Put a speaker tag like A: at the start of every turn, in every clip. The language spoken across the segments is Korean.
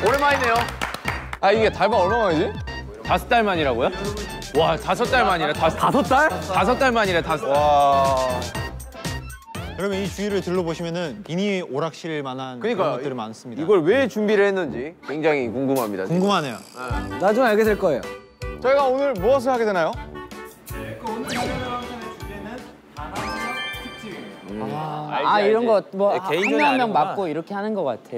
A: 오랜만이네요.
B: 아 이게 달방 얼마 만이지?
A: 5달 만이라고요? 와 5달 만이래. 5달? 5달 만이래.
B: 와.
C: 여러분 이 주위를 둘러보시면은 미니 오락실 만한 그런 것들이 많습니다.
A: 이걸 왜 준비를 했는지 굉장히 궁금합니다.
C: 궁금하네요.
D: 나중에 알게 될 거예요.
B: 저희가 오늘 무엇을 하게 되나요?
C: 오늘 촬영의 주제는 단합 특집입니다.
E: 이런 거 뭐 한
A: 개인전이
E: 명 한 명
A: 아니구나.
E: 맞고 이렇게 하는 거 같아.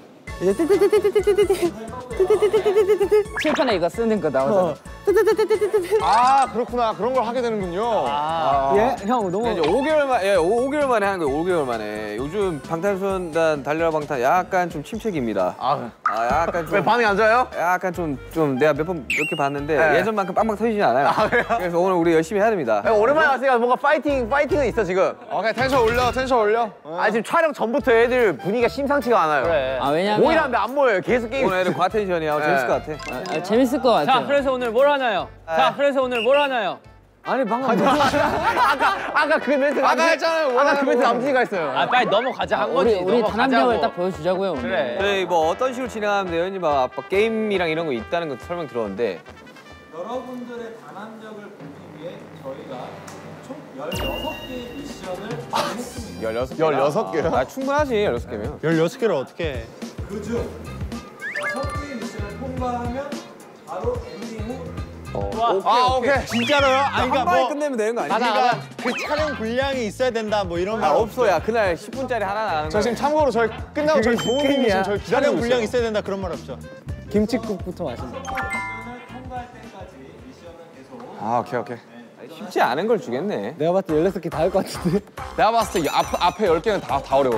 E: 칠판에 이거 쓰는 거 나오잖아.
B: 아 그렇구나. 그런 걸 하게 되는군요.
D: 예? 형 너무
F: 이제 5개월 만, 예, 5개월 만에 하는 거예요. 5개월 만에. 요즘 방탄소년단 달려라 방탄 약간 좀 침체기입니다. 약간 좀.
A: 왜 반응이 안 좋아요?
F: 약간 좀 내가 몇 개 봤는데
A: 네.
F: 예전만큼 빵빵 터지진 않아요. 그래서 오늘 우리 열심히 해야 됩니다.
A: 오랜만에 왔으니까 뭔가 파이팅은 있어 지금.
B: 오케이 텐션 올려, 텐션 올려.
A: 지금 촬영 전부터 애들 분위기가 심상치가 않아요. 그래.
E: 왜냐면
A: 모이라는데 안 모여요. 계속 게임.
F: 오늘 애들 과텐션이야. 재밌을 것 같아.
E: 재밌을 것 같아.
G: 자, 그래서 오늘 뭘 하나요? 자, 그래서 오늘 뭘 하나요?
D: 아니 방금
A: 아까 그 멘트
B: 아까 했잖아요.
A: 아까 그 멘트 남친이가 했어요.
G: 빨리 넘어가자 한 거지.
E: 우리 단합력을
G: 넘어가자고.
E: 딱 보여주자고요. 오늘.
G: 그래.
F: 저희 뭐 어떤 식으로 진행하면 돼요? 현지 막 아빠 게임이랑 이런 거 있다는 거 설명 들었는데.
C: 여러분들의 단합력을 보기 위해 저희가 총 16개의 미션을 진행했습니다.
B: 16개요?
F: 아 충분하지 16개면.
C: 16개를 어떻게 해? 그중 6개의 미션을 통과하면 바로 엔딩 후
B: 오케이.
C: 진짜로요? 아니
F: 한
C: 그러니까
F: 방에
C: 뭐
F: 끝내면 되는 거 아니야?
C: 그러니까 그 촬영 분량이 있어야 된다 뭐 이런 말
F: 없어. 야 그날 10분짜리 하나 나가는
B: 저
F: 거.
B: 지금 참고로 저희 끝나고 저희 부모님이 지금 저희
C: 촬영
B: 기다리고
C: 분량
B: 있어요.
C: 있어야 된다 그런 말 없죠?
D: 김치국부터 마신다.
C: 미션을 통과할 때까지 미션은 계속
B: 아 오케이.
F: 쉽지 않은 걸 주겠네.
D: 내가 봤을 때 16개 다 할 것 같은데.
B: 내가 봤을 때 앞에 10개는 다 어려워.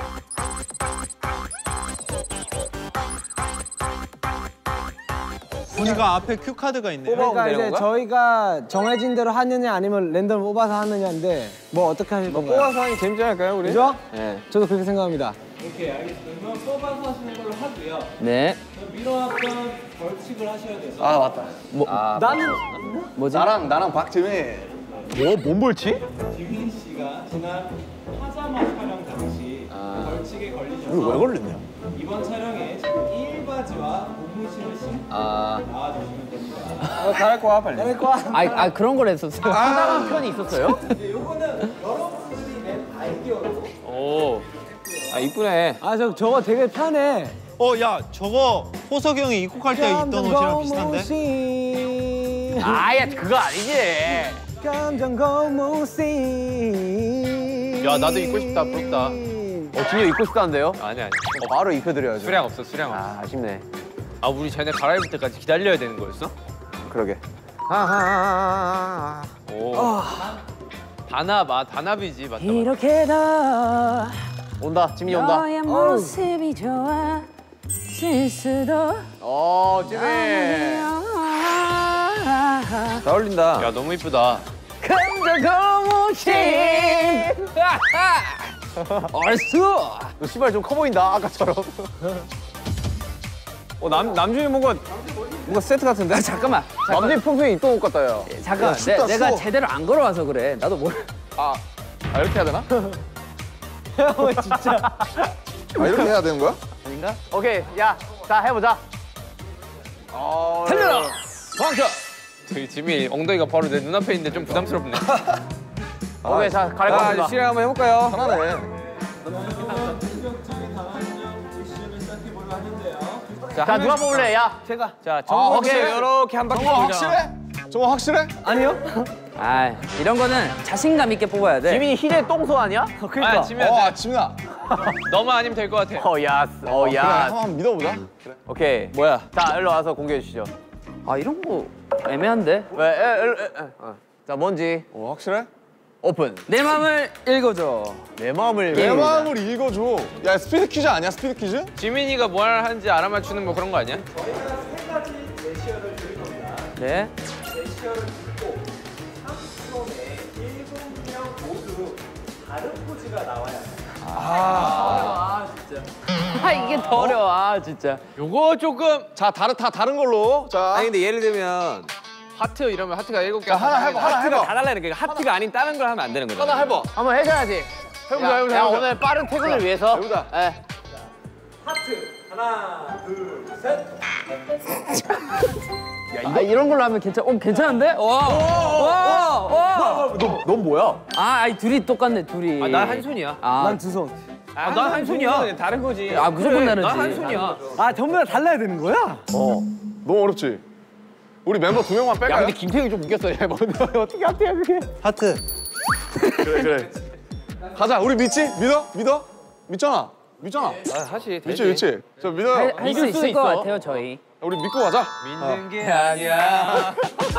C: 보니까 앞에 큐 카드가 있네요.
D: 그러니까
F: 되는
D: 이제
F: 건가?
D: 저희가 정해진 대로 하느냐 아니면 랜덤 뽑아서 하느냐인데 뭐 어떻게 하실 건가요?
F: 뽑아서 하는 게 재밌지 않을까요, 우리?
D: 그죠?
F: 네.
D: 저도 그렇게 생각합니다.
C: 오케이 알겠습니다. 그럼 뽑아서 하시는 걸로 하고요.
E: 네.
C: 미뤄왔던 벌칙을 하셔야 돼서
B: 아 맞다.
D: 나는
E: 뭐지?
B: 나랑 박지민.
A: 뭔 벌칙?
C: 지민 씨가 지난 파자마 촬영 당시 벌칙에 걸리셔서
B: 왜 걸렸냐?
C: 이번 촬영에 일바지와 고무신을 신고 나와주시면 됩니다.
F: 잘할 거야, 빨리.
E: 그런 걸 했었어요.
A: 하다한 편이 있었어요?
C: 이제 요거는 여러분들이 낸 아이디어로
G: 오.
F: 아, 이쁘네.
D: 저거 되게 편해.
C: 야 저거 호석이 형이 입국할 때 입던 옷이랑 비슷한데?
D: 고무신.
A: 야 그거 아니지.
D: 감정 고무신.
G: 야, 나도 입고 싶다. 부럽다.
A: 진짜 입고 싶다는데요?
G: 아니.
A: 바로 입혀드려야죠.
G: 수량 없어.
A: 아쉽네.
G: 우리 쟤네 갈아입을 때까지 기다려야 되는 거였어?
A: 그러게.
G: 오. 단합이지. 맞다.
E: 이렇게 더
A: 온다. 지민이 온다.
E: 너의 모습이 좋아 실수도
A: 지민.
F: 잘 어울린다.
G: 야, 너무 이쁘다.
E: 감정 고무신. 얼쑤.
A: 너 신발 좀 커 보인다. 아까처럼.
F: 남준이 뭔가 세트 같은데?
E: 잠깐만.
A: 남자이 평소에 입던 옷 같다 요.
E: 잠깐. 내가 제대로 안 걸어와서 그래. 나도 뭘.
B: 이렇게 해야 되나?
D: 형 진짜.
B: 이렇게 해야 되는 거야?
A: 아닌가? 오케이. 야, 자 해보자.
G: 달려라! 왕자! 저기 지민이 엉덩이가 바로 내 눈앞에 있는데 좀 부담스럽네.
A: 오케이, 자 갈아입고
F: 이제 실행 한번 해볼까요?
B: 편하네.
A: 자 누가 뽑을래? 야.
D: 제가.
F: 자, 정호
A: 오케이.
F: 이렇게 한 바퀴
B: 정호
F: 돌자.
B: 확실해? 정호 확실해?
D: 아니요?
E: 이런 거는 자신감 있게 뽑아야 돼.
A: 지민이 희재 똥소 아니야?
G: 아, 지민아.
B: 지민아.
G: 너만 아니면 될 것 같아.
B: 그래, 한번 믿어보자.
A: 오케이.
F: 뭐야?
A: 자, 일로 와서 공개해 주시죠.
E: 이런 거 애매한데?
A: 왜? 자, 뭔지
B: 확실해?
A: 오픈.
E: 내 맘을 읽어줘.
A: 내 마음을
B: 내 마음을 읽어줘. 야 스피드 퀴즈 아니야? 스피드 퀴즈?
G: 지민이가 뭘 하는지 알아맞추는 뭐 그런 거 아니야?
E: 네.
C: 제시어를 듣고 30초 내에 7명 모두 다른 포즈가 나와야 해요.
E: 이게 더 어려워. 진짜.
G: 요거 조금
B: 자 다른 걸로. 자.
F: 아니 근데 예를 들면
G: 하트 이러면 하트가 7개.
B: 하나 해봐.
F: 하트가 다 달라야 돼. 하트가 아닌 다른 걸 하면 안 되는 거잖아.
B: 하나 해봐.
A: 한번 해줘야지.
B: 해보자.
A: 야, 오늘 빠른 퇴근을 위해서.
B: 해보자.
A: 예.
C: 하트 하나, 둘, 셋.
E: 아, 이런 걸로 하면 괜찮은데? 와.
A: 넌 뭐야?
E: 아이 둘이 똑같네, 둘이.
G: 아, 난 한 손이야.
D: 난 두 손.
G: 난 한 손이야. 다른 거지.
E: 아, 무조건 다르지.
G: 난 한 손이야.
D: 아, 전부 다 달라야 되는 거야?
B: 너무 어렵지? 우리 member 2명만
A: 야,
B: 뺄까요?
A: 근데 김태형이 좀 웃겼어. 야, 뭐, 어떻게 합해요, 그게?
D: 하트.
B: 그래. 가자, 우리 믿지? 믿어? 믿잖아.
F: 아, 하시.
B: 믿지? 저 믿어요.
E: 할 수 있을 것 같아요, 저희.
B: 우리 믿고 가자.
G: 믿는 게 아니야.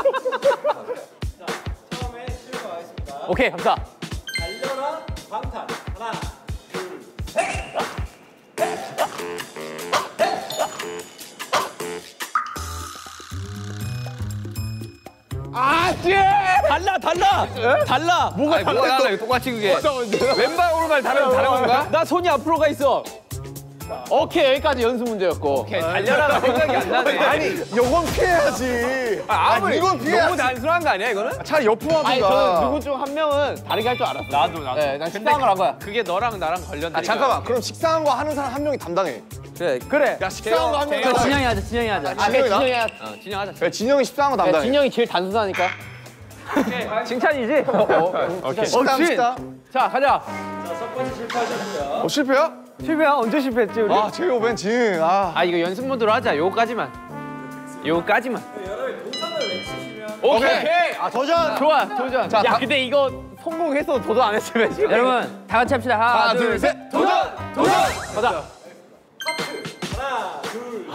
C: 처음에 시작하겠습니다.
A: 오케이, 감사.
C: 달려라 방탄. 하나, 둘,
A: 달라. 뭐가
G: 달라? 이거 똑같이 그게. 왼발 오른발 다른 건가?
A: 나 손이 앞으로 가 있어. 오케이, 여기까지 연습 문제였고. 오케이, 달려라가 생각이 안 나네.
B: 아니, 요건 피해야지.
G: 아무리
B: 이건 피해야지.
G: 너무 단순한 거 아니야 이거는?
B: 차라리 옆으로
A: 아니,
B: 하든가.
A: 저는 누구 중 한 명은 다르게 할 줄 알았어. 나도. 네, 난 식당을 한 거야.
G: 그게 너랑 나랑 관련된.
B: 잠깐만. 그럼 식사한 거 하는 사람 한 명이 담당해.
E: 그래.
B: 야, 식사한 거 한 명이
E: 그럼
B: 담당해.
E: 진영이 하자, 진영이 하자.
A: 아, 그래,
B: 진영이다?
A: 진영이야.
G: 진영하자.
B: 그래, 진영이 식사한 거
A: 야,
B: 담당해.
A: 진영이 제일 단순하니까. 칭찬이지?
B: 식당.
A: 자, 가자.
C: 첫 번째 실패하셨고요.
B: 실패야?
D: 실패야? 언제 실패했지, 우리?
B: 아, 제이홉엔 진.
G: 아 이거 연습 모드로 하자. 요거까지만.
C: 여러분 동선을 외치시면
A: 오케이.
B: 아, 도전.
A: 좋아, 도전.
B: 자,
A: 야, 근데 이거 성공해서 도전 안 했으면 지금.
E: 여러분, 다 같이 합시다.
B: 하나, 둘, 셋. 도전!
A: 가자.
C: 하나, 둘,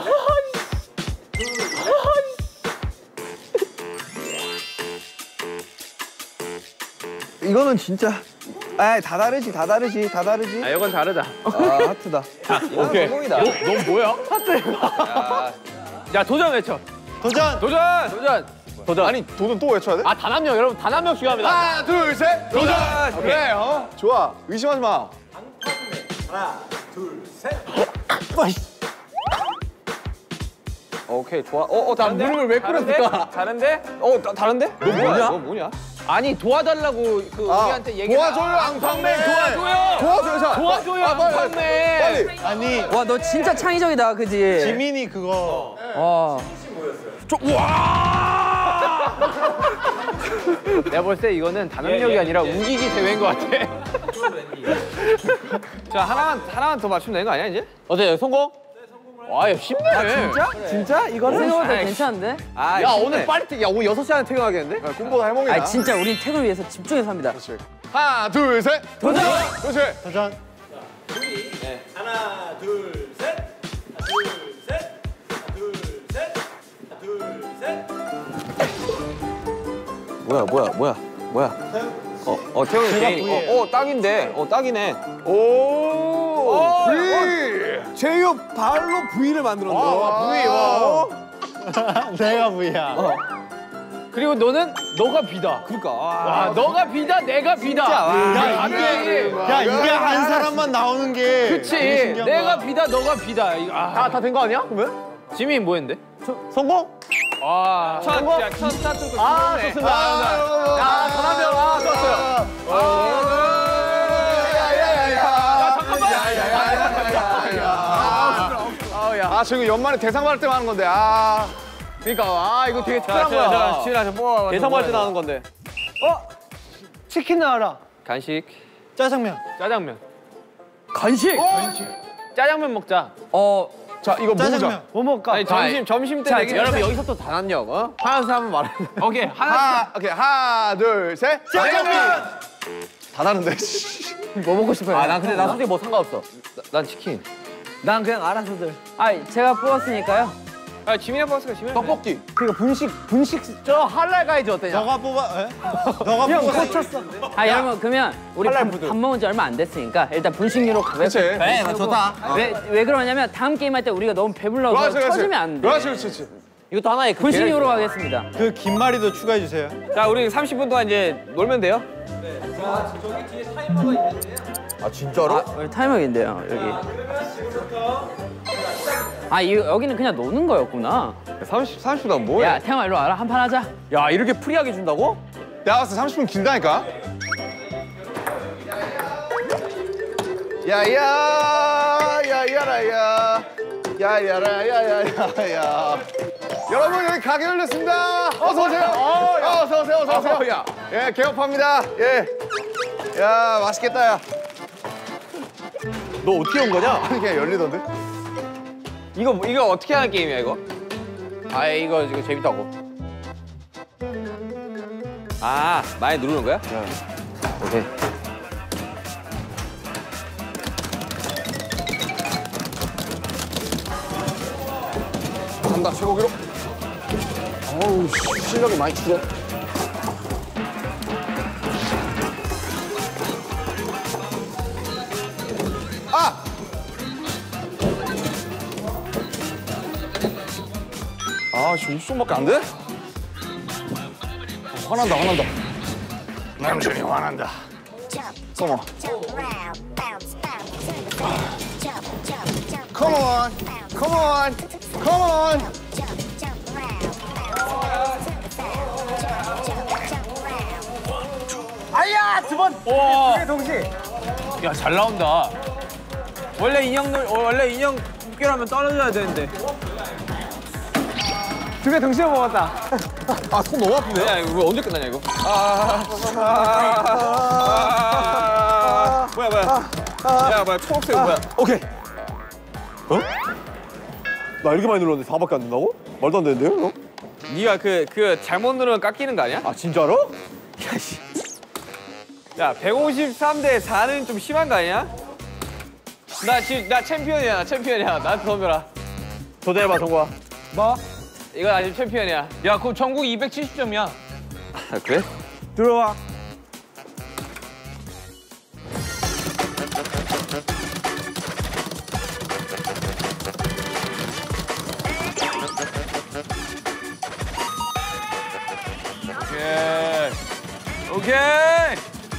F: 이거는 진짜. 아, 다 다르지.
G: 아 이건 다르다.
F: 아, 하트다.
A: 오케이.
F: 성공이다.
A: 넌 뭐야? 야, 도전 외쳐. 도전.
B: 아니, 도전 또 외쳐야 돼?
A: 아, 단 한 명, 여러분, 단 한 명 중요합니다.
B: 하나, 둘, 셋. 도전! 그래, 좋아. 의심하지 마.
C: 하나, 둘, 셋.
F: 오케이, 좋아.
A: 나 무릎을 왜 꿇었을까?
G: 다른데?
F: 다른데?
A: 너 뭐냐?
F: 너 뭐냐?
A: 아니, 도와달라고 그 우리한테 얘기.
B: 도와줘요, 앙팡맨. 도와줘요, 자.
A: 도와줘요,
B: 빨리.
A: 앙팡맨.
B: 빨리.
E: 와, 너 진짜 창의적이다, 그지?
B: 지민이 그거.
A: 내가 볼 때 이거는 단합력이 아니라 우기기 대회인 것 같아.
G: 자 하나만 더 맞추면 되는 거 아니야 이제?
A: 어때, 성공? 와, 야, 쉽네.
D: 진짜? 이거는?
E: 생각보다 괜찮은데?
A: 야, 오늘 빨리 야, 오늘 6시 안에 퇴근하겠는데?
B: 꿈보다 해몽이다.
E: 아, 진짜 우린 태그를 위해서 집중해서 합니다.
B: 하나, 둘, 셋. 도전! 그렇지.
D: 도전.
C: 하나, 둘, 셋. 하나, 둘, 셋. 하나, 둘, 셋. 하나, 둘, 셋.
F: 뭐야? 태형이 개인. 딱인데. 딱이네.
B: 오! V!
F: 제이홉 발로 V를 만들었네.
B: V, 와.
D: 내가 V야.
A: 그리고 너가 B다.
F: 그러니까.
A: 와, 너가 B다, 내가 B다.
D: 야, 이게 한 사람만 나오는 게.
A: 그치. 내가 B다, 너가 B다. 다 된 거 아니야? 그러면? 지민이 뭐 했는데?
D: 성공?
G: 첫 스타트.
A: 아, 좋습니다. 야, 전화면, 좋았어요.
B: 아, 저거 연말에 대상 받을 때만 하는 건데.
A: 그러니까, 이거 되게 특별한 거야.
G: 지훈아 뽑아봐.
A: 대상 받을 때 나오는 건데.
D: 치킨 나와라.
G: 간식.
D: 짜장면.
G: 짜장면.
A: 간식!
G: 짜장면 먹자.
B: 자, 이거
D: 짜장면.
B: 모으자.
D: 뭐 먹을까?
G: 아니 점심 때
A: 자,
G: 내기.
A: 여러분, 여기서 또 단합력, 하나씩 한번 말해.
G: 오케이 하나.
B: 오케이. 하나, 둘, 셋. 짜장면! 다 다른데.
A: 뭐 먹고 싶어요? 난 근데 나 솔직히 뭐 상관없어.
G: 난 치킨.
D: 난 그냥 알아서들.
E: 제가 뽑았으니까요.
G: 지민이 뽑았으니까 지민이.
B: 떡볶이.
D: 그러니까 분식.
A: 저 할랄 가이즈 어때냐?
D: 너가 뽑아. 너가 뽑아. 꽂혔어.
E: 여러분, 그러면 우리 밥 먹은 지 얼마 안 됐으니까 일단 분식류로 가볍게.
B: 그치.
D: 좋다.
E: 왜 그러냐면 다음 게임할 때 우리가 너무 배불러서 터지면 안 돼.
B: 그렇지.
A: 이것도 하나의 그
E: 분식류로 가겠습니다.
D: 그 김말이도 추가해 주세요.
G: 자 우리 30분 동안 이제 놀면 돼요.
C: 저기 뒤에 타이머가 있는데요.
B: 진짜로?
E: 우리 타이머인데요, 여기.
C: 그러면 지금부터
E: 여기는 그냥 노는 거였구나.
F: 30분 뭐해?
E: 야, 태영아, 일로 와라. 한 판 하자.
A: 야, 이렇게 프리하게 준다고?
B: 내가 봤을 때 30분 긴다니까? 야야라야 야야야야야야. 여러분 여기 가게 열렸습니다. 어서 오세요. 어서 오세요. 어서 오세요. 예, 개업합니다. 예. 야, 맛있겠다 야.
A: 너 어떻게 온 거냐?
B: 아니 그냥 열리던데?
G: 이거 어떻게 하는 게임이야 이거? 아 이거 재밌다고.
F: 아, 많이 누르는 거야? 오케이.
B: 간다 최고기로. 어우 실력이 많이 줄어. 아! 아, 지금 50손밖에 안 돼? 화난다, 화난다. 남준이 화난다. Come on. Come on. Come on. Come on.
D: 아야 두 번.
G: 와,
D: 동시에.
G: 야 잘 나온다.
A: 원래 인형 묶기라면 떨어져야 되는데.
D: 두 개 동시에 먹었다.
B: 아, 손 너무 아픈데?
F: 야, 이거 언제 끝나냐 이거? 뭐야? 야, 뭐야? 초록색 뭐야?
B: 오케이. 어? 나 이렇게 많이 눌렀는데 4밖에 안 된다고? 말도 안 되는데요? 어?
F: 네가 그 잘못 누르면 깎이는 거 아니야?
B: 아, 진짜로?
F: 야, 153대 4는 좀 심한 거 아니야?
G: 나 챔피언이야. 나 챔피언이야. 나한테 덤벼라.
B: 도전해봐, 정국아.
D: 뭐?
G: 이거 나 지금 챔피언이야. 야 그럼 전국 270점이야.
F: 아, 그래?
D: 들어와.
G: 오케이.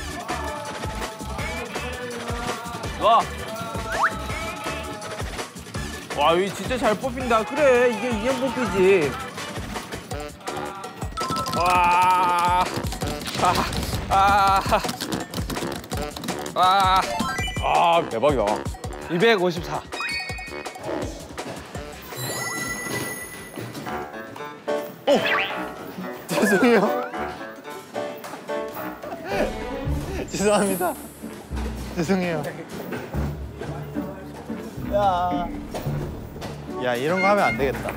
A: 와, 이 진짜 잘 뽑힌다. 그래, 이게 인형 뽑히지.
F: 와.
B: 아, 대박이다.
G: 254.
B: 죄송해요. 죄송합니다. 죄송해요. 야, 이런 거 하면 안 되겠다.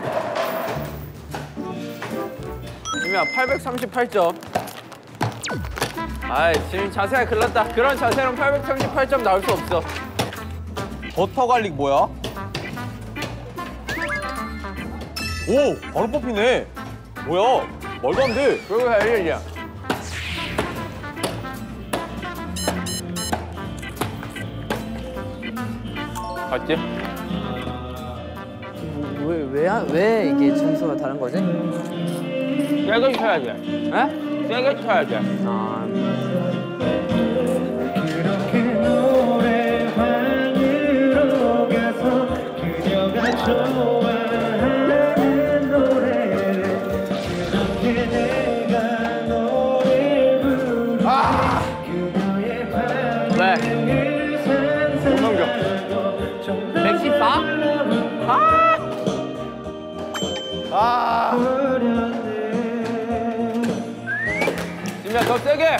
G: 지민아 838점. 아이 지금 자세가 글렀다. 그런 자세로는 838점 나올 수 없어.
A: 버터 갈릭 뭐야? 오, 바로 뽑히네. 뭐야? 말도 안 돼.
G: 그리고 헬리야. 봤지?
E: 왜 이게 점수가 다른 거지?
G: 세게 쳐야 돼. 에? 세게 쳐야 돼.
E: 아,
G: 왜?
B: 못 넘겨.
G: 114?
B: 아,
G: 지민아 더 세게.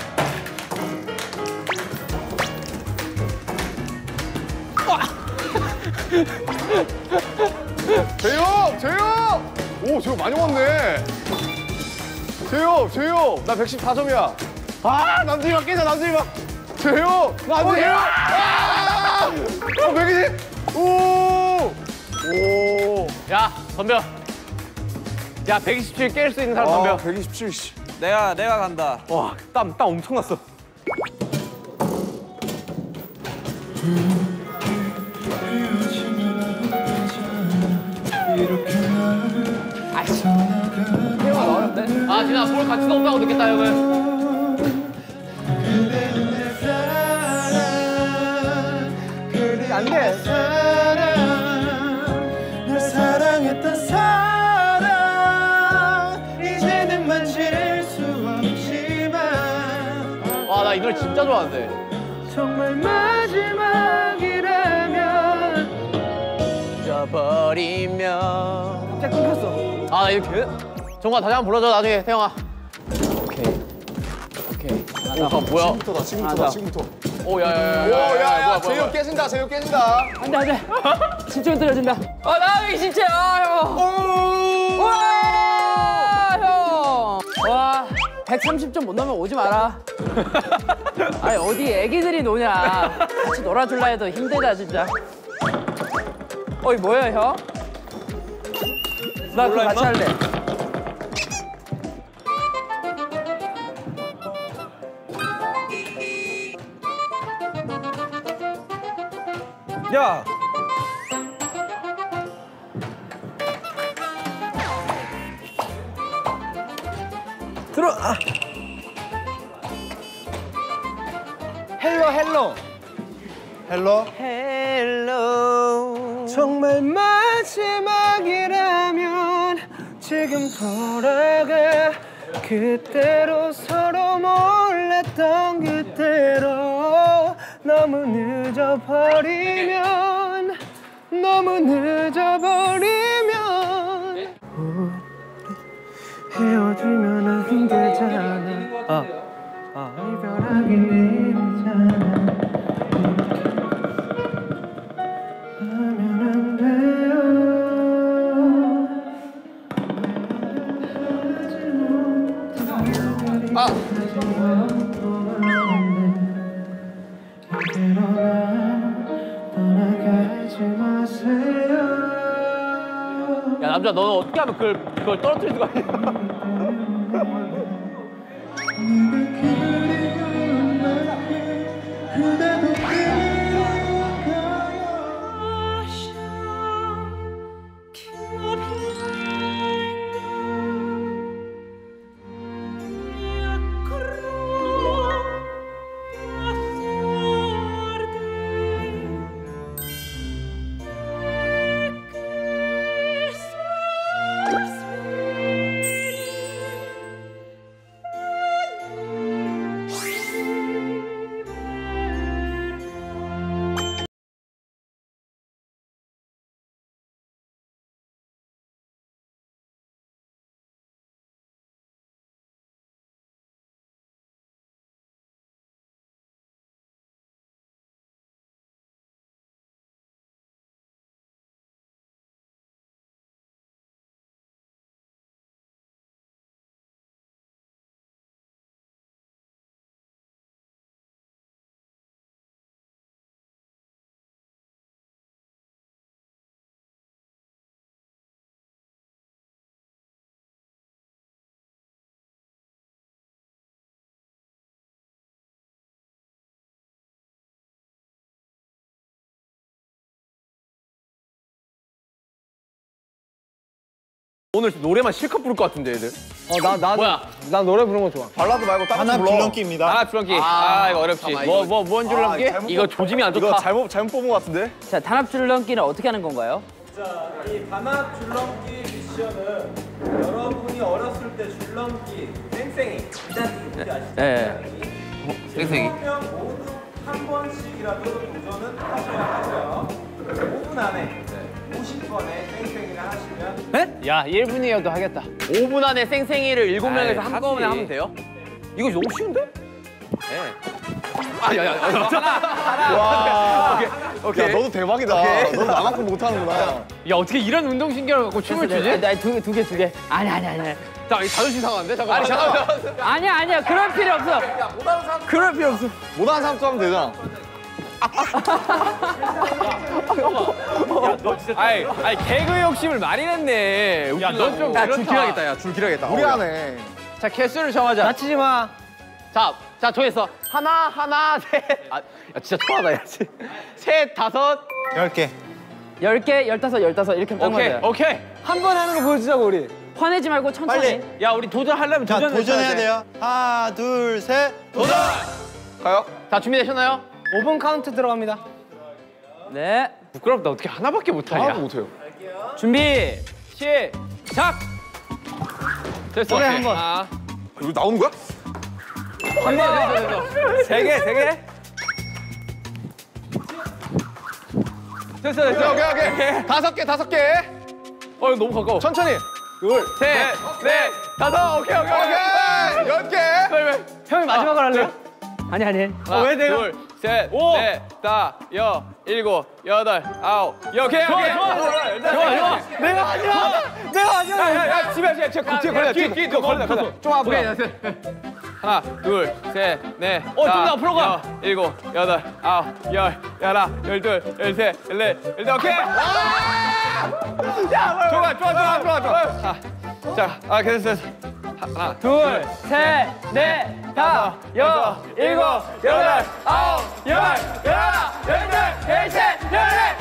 B: 제육! 제육! 오, 제육 많이 먹었네. 제육! 나 114점이야. 아, 남준이가 깨자, 남준이가. 제육! 남준이! 아! 120! 오! 오!
G: 야 덤벼. 야 127 깰 수 있는 사람 덤벼.
B: 127, 씨.
F: 내가 간다.
A: 와, 땀 엄청 났어.
G: 아이씨. 태영아 나 어렵네. 아 진아 볼 가치도 없다고 느꼈다 형은.
D: 안 돼.
C: 널 사랑했던 사랑 이제는 만질 수 없지만
G: 와 나 이 노래 진짜 좋아하는데.
C: 정말 마지막이라면
G: 잡아
A: 버리면.
D: 갑자기 끊겼어.
A: 아, 나 이렇게. 정아 다시 한번 불러줘 나중에 태영아.
E: 오케이.
A: 오, 뭐야?
B: 지금부터.
A: 오, 야야야.
B: 오야야 제육 깨진다 제육 깨진다.
E: 안돼 안돼. 진짜 떨어진다. 나 여기 진짜 형. 와 형. 와 130점 못 넘으면 오지 마라. 아니 어디 애기들이 노냐. 같이 놀아줄라 해도 힘들다 진짜. 어이 뭐야 형? 나 그거 같이 할래.
D: 야. 들어. 아. 헬로 헬로.
B: 헬로.
D: 헬로. 정말 마지막이라면 지금 돌아가 그때로 서로 몰랐던 그때로 너무 늦어버리면 헤어지면 안 되잖아. 이별하기 일이잖아. 하면 안 돼요. 떠나가지 마세요.
A: 야 남자 너는 어떻게 하면 그걸 떨어뜨릴 수가 있냐? 오늘 노래만 실컷 부를 것 같은데 애들.
D: 나 노래 부르는 거 좋아.
B: 발라드 말고 다른 거 불러.
C: 줄넘기입니다.
A: 아 줄넘기. 아 이거 어렵지. 뭔 줄넘기? 이거 조짐이 안 좋다.
B: 이거 잘못 뽑은 것 같은데?
E: 자 단합 줄넘기는 어떻게 하는 건가요?
C: 자, 이 단합 줄넘기 미션은 여러분이 어렸을 때 줄넘기 쌩쌩이 기다리기 뭔지 아시죠?
E: 네.
F: 쌩쌩이.
C: 20명 모두 한 번씩이라도 도전은 하셔야 하고요. 5분 안에 50번의 쌩쌩이를 하시면
A: 야 1분이어도 하겠다. 5분 안에 쌩쌩이를 7명에서 한꺼번에 하면 돼요? 이거 너무 쉬운데? 네. 야야야.
B: 와.
A: 오케이.
B: 야 너도 대박이다. 너도 나만큼 못하는구나.
A: 야 어떻게 이런 운동신경을 갖고 춤을 추지?
E: 두 개. 아니.
A: 자, 이 자존심 상한데? 잠깐만. 아니, 잠깐만.
E: 아니야. 그럴 필요 없어. 그럴 필요 없어.
B: 못하는 사람도 하면 되잖아.
A: 야, 너 진짜. 아이, 개그 욕심을 많이 냈네. 야, 너 좀. 야, 줄 길어야겠다. 야, 줄 길어야겠다.
B: 우리 안에.
A: 자, 개수를 정하자.
D: 다치지 마.
A: 자, 정했어. 하나, 셋. 야, 진짜 토하다, 야. 셋, 다섯.
B: 10개.
E: 10개, 15 이렇게 딱 맞아요.
A: 오케이.
D: 한 번 하는 거 보여주자고 우리.
E: 화내지 말고 천천히.
A: 야, 우리 도전하려면
C: 도전해야 돼요. 하나, 둘, 셋.
A: 도전!
B: 가요?
A: 자, 준비되셨나요?
D: 5분 카운트 들어갑니다.
E: 네.
A: 부끄럽다. 어떻게 하나밖에 못하냐.
B: 하나도 못해요.
E: 준비.
A: 시작! 됐어.
D: 노래 한 번.
B: 이거 나오는 거야?
A: 됐어.
F: 3개. 됐어.
B: 오케이. 다섯 개.
A: 이거 너무 가까워.
B: 천천히.
A: 셋, 넷, 다섯. 오케이.
B: 10개.
E: 형이 마지막으로 할래요? 아니.
A: 왜 돼요? 둘, 셋, 넷, 다, 일곱, 여덟, 아홉. 오케이. 좋아.
F: 내가 야, 집에 걸려. 뒤에 걸려. 좀 앞으로.
A: 하나, 둘, 셋, 넷,
F: 좀 더 앞으로 가.
A: 일곱, 여덟, 아홉, 열, 열하나, 열둘, 열셋, 열넷, 열다. 오케이. 좋아. 자, 됐어. 하나,
E: 둘, 셋, 넷, 다, 일곱, 여덟, 아홉, 열, 열하나, 열둘, 열셋, 열넷,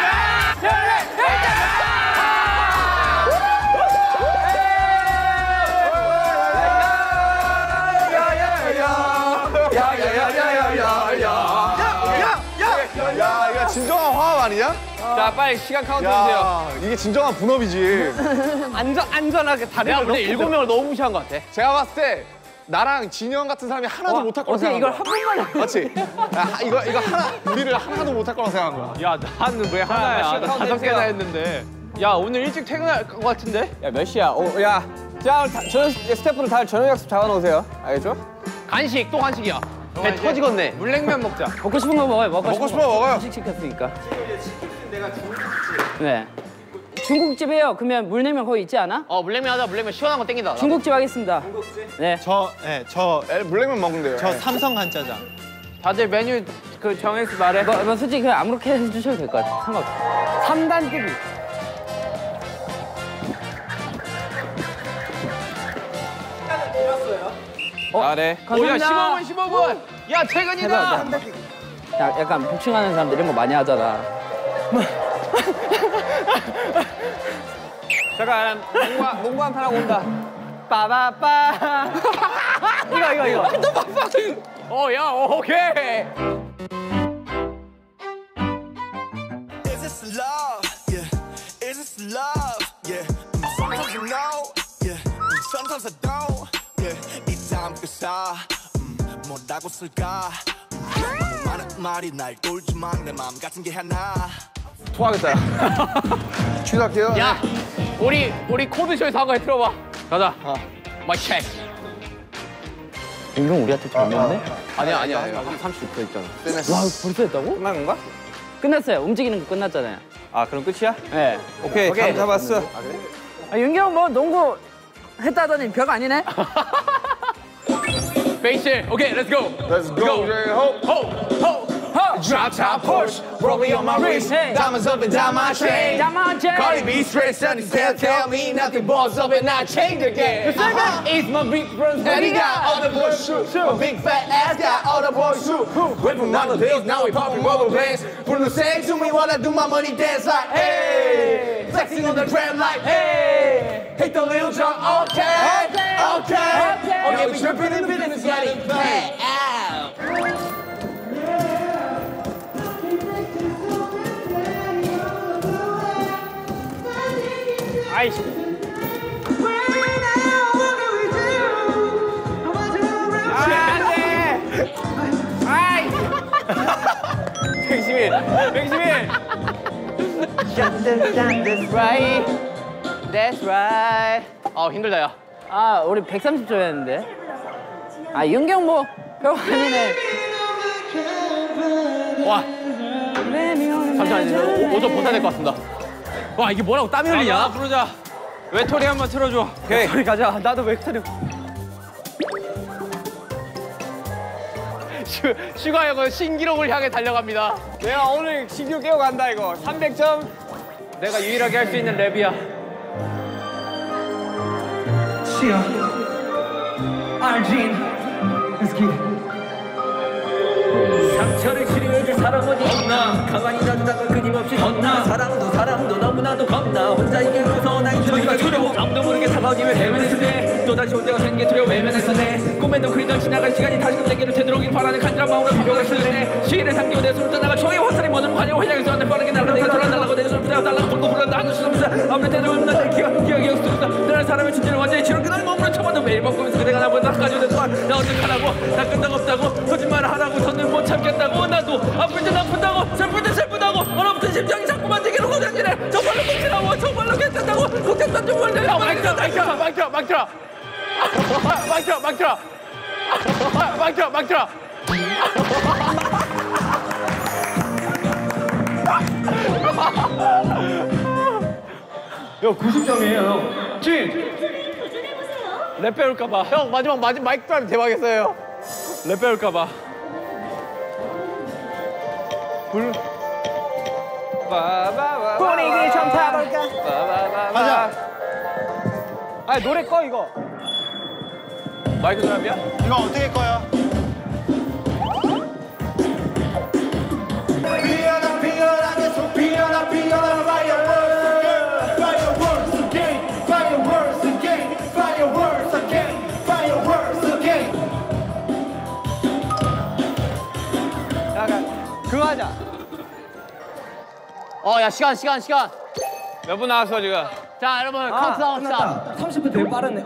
B: 야, 이거 진정한 화합 아니냐?
A: 자, 빨리 시간 카운트 해주세요.
B: 야, 이게 진정한 분업이지.
A: 안전하게 다리를 근데 7명을 너무 무시한 것 같아.
B: 제가 봤을 때 나랑 진영 같은 사람이 하나도 못할 거라고
E: 어떻게
B: 생각한
E: 이걸
B: 거야.
E: 한 번만 해?
B: 맞지? 이거 하나 우리를 하나도 못할 거라고 생각한 거야.
A: 야, 나는 왜 하나야? 나 5개나 했는데. 야, 오늘 일찍 퇴근할 것 같은데?
F: 야, 몇 시야? 야, 자, 저녁 스태프들 다 저녁 약속 잡아놓으세요. 알겠죠?
A: 간식, 또 간식이야. 배 터지겠네. 물냉면 먹자.
E: 먹고 싶은 거 먹어요.
B: 먹고 싶으면 먹어요.
E: 음식 시켰으니까. 내가 중국집. 네. 중국집이에요. 그러면 물냉면 거기 있지 않아?
A: 물냉면 하자. 물냉면 시원한 거 땡긴다.
E: 중국집 하겠습니다. 중국집? 네.
B: 저 물냉면 먹는데요.
C: 저 삼성 간짜장.
A: 다들 메뉴 정해서 말해.
E: 뭐 솔직히 그냥 아무렇게 해주셔도 될 것 같아. 상관없어. 3단 뜨기.
F: 네.
E: 감사합니다.
A: 15분. 야, 퇴근이다.
E: 약간 복싱하는 사람들 이런 거 많이 하잖아.
F: 잠깐, 농구 한 판 하고 온다.
E: 빠바빠. 이거. 또 빠빠.
A: 야, 오케이.
H: Is this love? Yeah. Is this love? Yeah. Sometimes I know. Yeah. Sometimes I don't. Yeah. 이 다음 그사. 뭐라고 쓸까? 너무 많은 말이 날 돌지만 내 마음 같은 게 하나.
B: 토하겠다. 취소할게요.
A: 야, 우리 코드쇼에서 한 거 틀어봐. 가자. 마이크 체크.
E: 이건 우리한테 좀 없는데?
A: 아니야. 30분 있잖아.
E: 와, 벌써 했다고?
F: 끝난 건가?
E: 끝났어요. 움직이는 거 끝났잖아요.
F: 아, 그럼 끝이야?
E: 네.
F: 오케이, 감 잡았어.
E: 윤기 형 뭐 농구 했다더니 별거 아니네?
A: 베이실. 오케이, 렛츠 고.
B: Let's go.
A: 호.
B: Drop top Porsche, rolling on my wrist,
E: Hey.
B: diamonds up and down my chain.
E: Diamond chain.
B: Cardi B straight sunny, tell me nothing, balls up and I change again. It's my big friends, and he got all the boys shoot. My big fat ass got all the boys shoot. Went from dollar bills, now we popping rubber bands. Put the same to me while I do my money dance like hey. Flexing on the gram like hey. Hit the little jump, okay. Okay, we tripping in the business, getting paid out.
A: 아이씨.
E: That's right.
A: 힘들다, 야.
E: 아, 우리 130조 했는데. 아, 윤기 형 뭐 별거 아니네.
A: 와. 잠시만요. 5점 보태야 될 것 같습니다. 와, 이게 뭐라고 땀이 흘리냐?
F: 부르자. 외톨이 한번 틀어줘. 오케이.
E: 우리 가자. 나도 웨이터리.
A: 슈가 형은 신기록을 향해 달려갑니다.
F: 내가 오늘 신규 깨고 간다, 이거. 300점. 내가 유일하게 할 수 있는 랩이야.
I: 상처를 치료해줄 사람은 없나 가만히 놔두다가 끊임없이 덧나 사랑도 너무나도 겁나 혼자이게 웃어 난 저기가 두려워 아무도 모르게 다가오기를 헤매냈을 때 또다시 혼자가 생긴 게 두려워 외면했을 때 꿈에도 그리던 지나간 시간이 다시금 내게로 되돌아오길 바라는 간절한 마음으로 비벼갔을 때 시인을 삼키고 내 손을 떠나가 초의 화살이 모든 환영 환영에서 내 빠르게 날아 내가 돌아달라고 내 손을 붙잡달라고 불고 불러다 하는 수없어 아무리 때도 없는 내 기억이 없어 너는 사람의 존재를 완전히 치러 그날 머무는 쳐봐도 매일 벗고면서 그대가 나보다 가져오는 동안 나 어떡하라고 나 끈적없다고 거짓말을 하라고 더는 못 참겠다고 나도 아플 땐 아프다고 슬플 땐 슬프다고 얼어붙은 심장이
A: 막 들어. 막 들어, 막 들어. 막 들어, 막 들어.
C: 야 90점이에요 형.
A: 랩 배울까봐. 형 마지막 마이크 하면 대박이었어요. 랩 배울까봐.
D: 분위기 좀 타볼까?
A: 가자.
D: 아 노래 꺼 이거.
A: 마이크 드랍이야?
B: 이거 어떻게 꺼요? 피어나 피어나 계속 피어나 피어나 fireworks again fireworks again fireworks again fireworks again
D: 그거 하자.
A: 야 시간.
F: 몇 분 나왔어 지금?
A: 자 여러분 카운트다운 합시다.
D: 30분 되게 빠르네.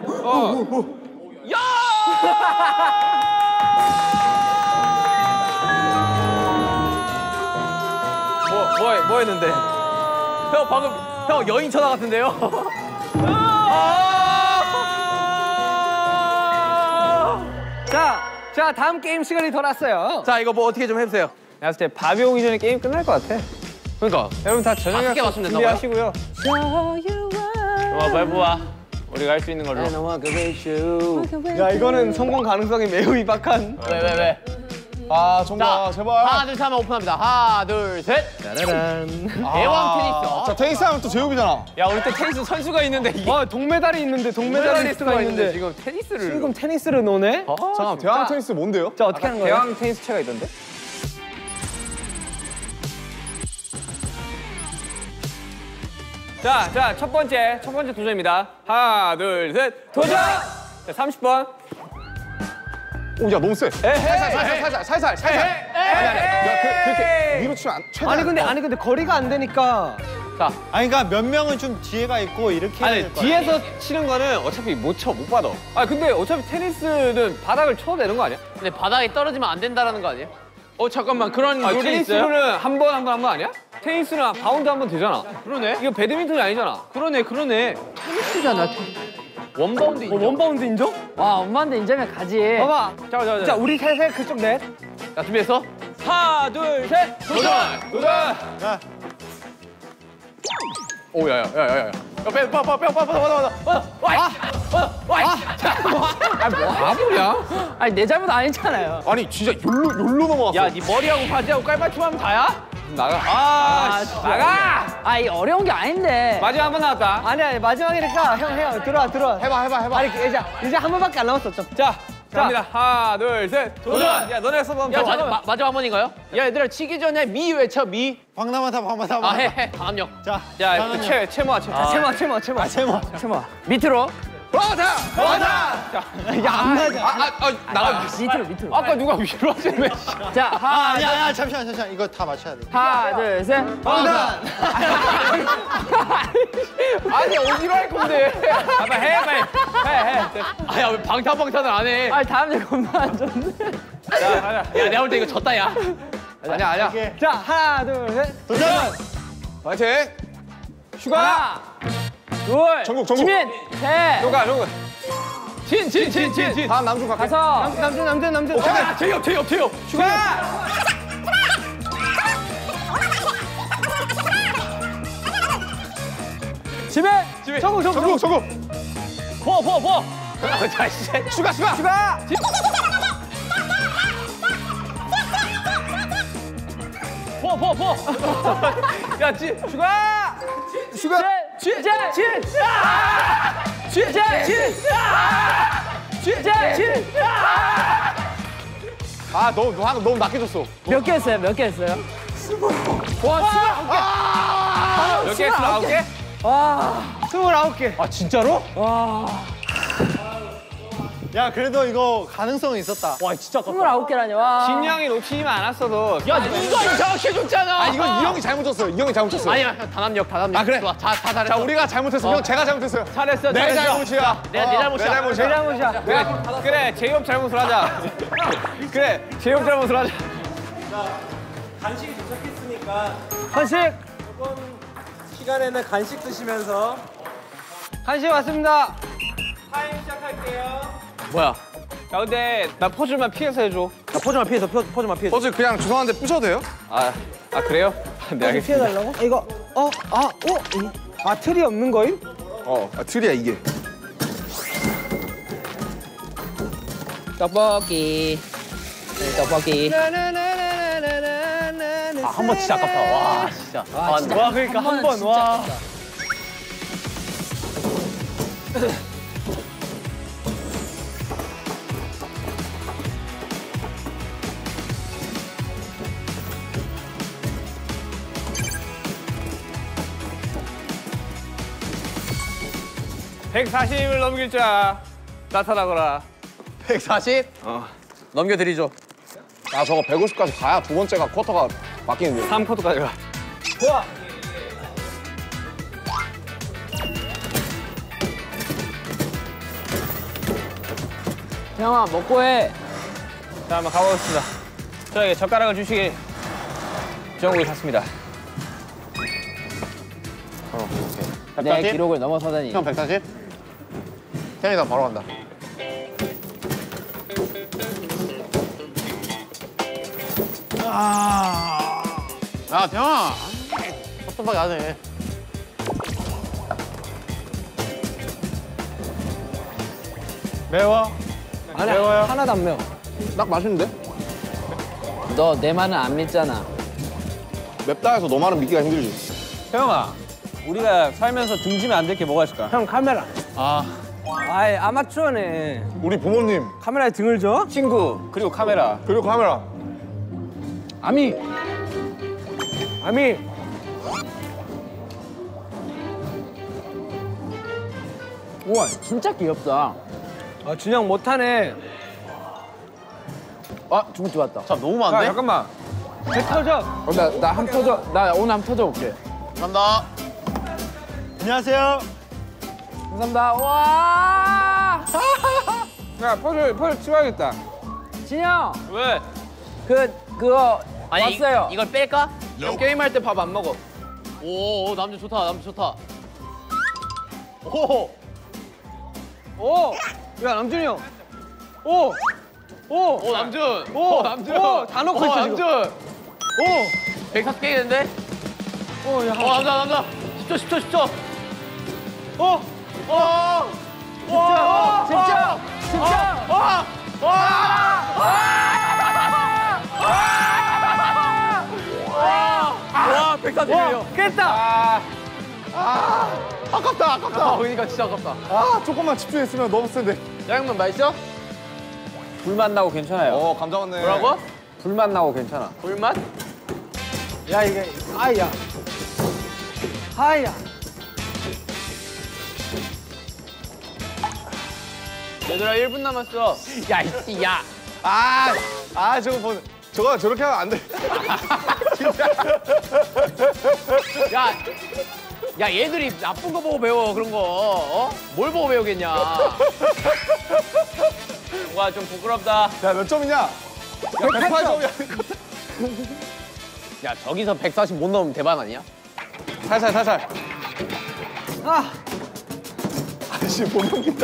F: 뭐 했는데?
A: 형 방금 형 여인 전화 같은데요?
D: 자 다음 게임 시간이 더 났어요.
A: 자 이거 뭐 어떻게 좀 해보세요.
F: 내가 봤을 때 밥이 오기 전에 게임 끝날 것 같아.
A: 그러니까
F: 여러분 다 저녁에
A: 맛있게 맞추면 된다고요?
F: 준비하시고요. 빨리 뽑아. 우리가 할 수 있는 걸로.
D: 야 이거는 성공 가능성이 매우 희박한.
A: 왜?
B: 아 정말 제발
A: 하나 둘 셋 하면 오픈합니다. 하나 둘 셋.
D: 짜라란.
A: 대왕 테니스.
B: 자 테니스 하면 또 제육이잖아.
F: 야 우리 때 테니스 선수가 있는데 이게
D: 동메달이 있는데 동메달리스트가 있는데
F: 지금 테니스를.
D: 지금 테니스를 노네?
B: 잠깐 대왕 테니스 뭔데요?
D: 자 어떻게 하는 거예요?
F: 대왕 테니스 채가 있던데? 자, 첫 번째 도전입니다. 하나, 둘, 셋, 도전! 자, 30번.
B: 오야 너무 세. 살살. 아니. 그렇게 위로 치면 최대한.
D: 아니 근데 거리가 안 되니까.
C: 아니 그러니까 몇 명은 좀 뒤에가 있고 이렇게 해야
F: 아니,
C: 될 거야.
F: 뒤에서 치는 거는 어차피 못 받아. 아, 근데 어차피 테니스는 바닥을 쳐도 되는 거 아니야?
A: 근데 바닥에 떨어지면 안 된다라는 거 아니에요?
F: 잠깐만, 그런 룰이 있어요? 테니스는 한 번 아니야? 테니스는 바운드 한 번 되잖아. 그러네. 이거 배드민턴이 아니잖아.
E: 그러네.
A: 테니스잖아. 원바운드 인정.
D: 원바운드 인정?
E: 와, 엄마한테 인정면 가지.
D: 봐봐.
F: 자,
D: 자 우리 셋 그쪽 넷.
A: 자 준비했어?
F: 하나, 둘, 셋, 도전!
A: 오야야야야야. 빼.
F: 바보야?
E: 아니, 내 잘못 아니잖아요.
B: 아니 진짜 욜로 넘어갔어.
F: 야, 네 머리하고 바지하고 깔맞춤 하면 다야? 나가. 나가!
E: 아, 이 어려운 게 아닌데.
F: 마지막 한 번 나왔다.
D: 아니 마지막이니까 형 들어와.
B: 해봐.
D: 아니 이제 한 번밖에 안 남았어.
F: 자, 갑니다. 하나, 둘, 셋, 도전! 야, 너네 써봐.
A: 야 마지막 한 번인가요? 야 얘들아 치기 전에 미 외쳐 미.
C: 방남하다.
A: 해. 강압력.
F: 야, 채모아.
D: 채모.
E: 밑으로.
D: 야안 맞아.
F: 나가.
E: 밑으로.
F: 아까 누가 위로 하셨네.
E: 자,
C: 아니야 잠시만 이거 다 맞춰야 돼.
E: 하나, 둘, 셋.
F: 아니, 어디로 할 건데? 빨리 해.
A: 아야 왜 방탄을 안 해?
E: 아, 다음 주 겁나 안 좋네.
F: 자, 가자.
A: 야 내가 볼 때 이거 졌다 야.
F: 아니야.
D: 자 하나 둘 셋.
C: 도전!
B: 파이팅.
E: 하나, 둘.
B: 전국.
E: 지민. 셋.
F: 누가.
A: 진.
B: 다음 남중 갈게.
E: 다섯.
D: 남준.
A: 제협.
E: 지민.
B: 전국.
A: 포.
B: 슈가.
A: 포.
F: 야, 슈가.
B: 아 너무 낮게 줬어.
E: 몇 개 했어요?
F: 몇 개 했어? 9개?
E: 와.
D: 29개.
F: 아, 진짜로?
C: 야 그래도 이거 가능성이 있었다.
A: 와 진짜
E: 29개라니. 와.
F: 진영이 놓치지만 않았어도.
A: 야 이거 이상하게 줬잖아.
B: 아 이건 이 형이 잘못 줬어요.
A: 아니야 단합력.
B: 아 그래.
A: 좋아 다 잘했어.
B: 자 우리가 잘못했어. 형 제가 잘못했어요.
F: 잘했어.
B: 내 잘못이야.
A: 내 잘못이야.
F: 그래, 제이홉 잘못을 하자. 그래, 제이홉 잘못을 하자.
C: 간식이 도착했으니까
D: 간식
C: 이번 시간에는 간식 드시면서
D: 왔습니다.
C: 타임 시작할게요.
A: 뭐야?
F: 야 근데 나 퍼즐만 피해서 해줘.
A: 나 포즈만 피해서 포즈만 피해서.
B: 퍼즐 그냥 죄송한데 부셔도 돼요?
F: 아 그래요? 네 알겠습니다.
D: 피해달라고? 이거 틀이 없는 거임?
B: 틀이야 이게.
E: 떡볶이. 떡볶이.
A: 한 번 진짜 아깝다. 와 진짜.
D: 와 그러니까 한 번 와.
F: (140을) 넘길 자 나타나거라.
A: 140? 넘겨드리죠.
B: 아 저거 150까지 가야 두 번째가 쿼터가 바뀌는데.
F: 3쿼터까지 가.
E: 형아 먹고 해.
F: 자 한번 가보겠습니다. 저에게 젓가락을 주시길 정국이 샀습니다.
E: 내 기록을 넘어서다니.
B: 형 140? 태현이다 바로 간다.
A: 야 태영아. 섭섭하게 하네.
B: 매워?
D: 아니 하나도 안 매워.
B: 딱 맛있는데?
E: 너 내 말은 안 믿잖아.
B: 맵다 해서 너 말은 믿기가 힘들지.
F: 태영아, 우리가 살면서 등지면 안 될 게 뭐가 있을까?
D: 형 카메라. 아이 아마추어네.
B: 우리 부모님
D: 카메라에 등을 줘?
F: 친구 그리고 카메라.
B: 그리고 카메라.
D: 아미.
E: 우와 진짜 귀엽다.
D: 아 준영 못하네.
E: 아 중국 좋았다.
A: 자 너무
F: 야
A: 많은데?
F: 잠깐만.
D: 제 터져.
E: 나 한 터져. 나 오늘 한 터져 올게.
A: 감사합니다.
B: 안녕하세요.
E: 감사합니다. 와.
F: 야 퍼즐 치워야겠다.
E: 진영.
F: 왜?
E: 그거 왔어요.
A: 이걸 뺄까? 형 게임할 때 밥 안 먹어. 오 남자 좋다 남자 좋다. 오.
D: 오. 야 남준이 형. 오.
A: 오 남준.
D: 오.
A: 남준.
D: 오, 다 넣고 있어,
A: 남준. 오. 140 깨겠는데?
D: 오. 야.
A: 남자. 10초.
D: 오. 진짜.
A: 와 140이에요.
D: 깼다.
B: 아깝다.
A: 그러니까 진짜 아깝다.
B: 아 조금만 집중했으면 너무 센데.
A: 짜장면 맛있어?
F: 불맛 나고 괜찮아요.
B: 감자 왔네.
A: 뭐라고?
F: 불맛 나고 괜찮아.
A: 불맛?
D: 야 이게 아이야.
A: 얘들아 1분 남았어. 야 이씨 야.
B: 저거 저렇게 하면 안 돼.
A: 야 얘들이 나쁜 거 보고 배워 그런 거. 어? 뭘 보고 배우겠냐. 와 좀 부끄럽다.
B: 야 몇 점이냐? 108점이야.
A: 야 저기서 140 못 넣으면 대박 아니야?
B: 살살. 아씨 못 넘긴다.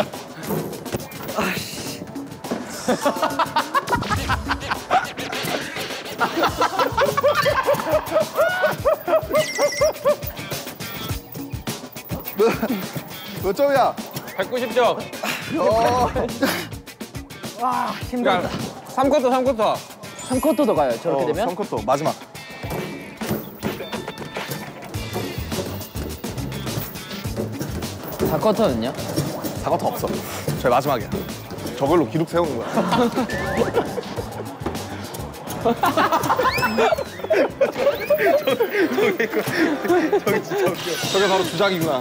B: 몇 점이야?
F: 190점.
D: 와 힘들다.
F: 3쿼터.
E: 3쿼터도 가요. 저렇게 되면.
B: 3쿼터 마지막.
E: 사 쿼터는요?
B: 4쿼터 없어. 저희 마지막이야. 저걸로 기록 세우는 거야. 저게 바로 주작이구나.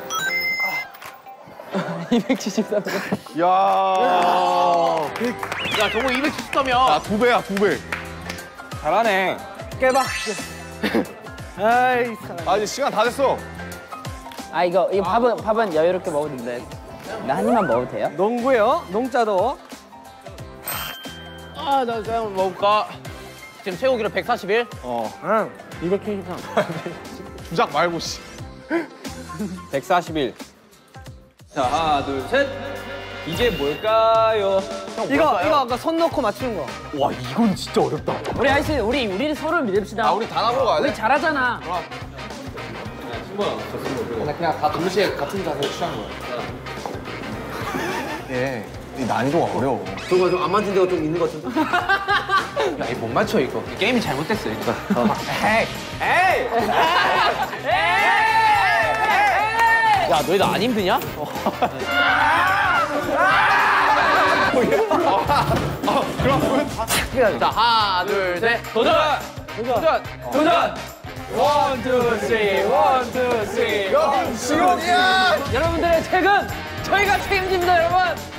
E: 273점.
B: 야,
A: 야 저거 270점이야.
B: 야, 2배야, 2배.
F: 잘하네.
D: 깨봐. 아이 사람.
B: 아, 이제 시간 다 됐어.
E: 아 이거 밥은 여유롭게 먹어도 돼. 나 한 입만 먹어도 돼요?
D: 농구요? 농자도.
A: 나 짜장면 먹을까? 지금 최고 기록 141?
D: 응. 273.
B: 주작 말고, 씨.
F: 141. 자 하나 둘 셋. 이게 뭘까요?
D: 이거 아까 손 넣고 맞추는 거.
A: 와 이건 진짜 어렵다.
E: 우리 아이씨 우리 서로 믿읍시다.
B: 우리 다 나보고 가야
E: 우리 잘하잖아.
B: 그냥 다 동시에 같은 자세로 취한 거야. 이 난이도가 어려워.
A: 저거 좀 안 맞은 데가 좀 있는 것 같은데? 야, 이거 못 맞춰, 이거. 게임이 잘못됐어, 이거. 야, 너희 나 안 힘드냐? 자, 하나, 둘, 셋. 도전! 도전! 원, 투, 쓰리, 원, 투, 쓰리.
B: 시원이야!
E: 여러분들의 책은 저희가 책임집니다, 여러분.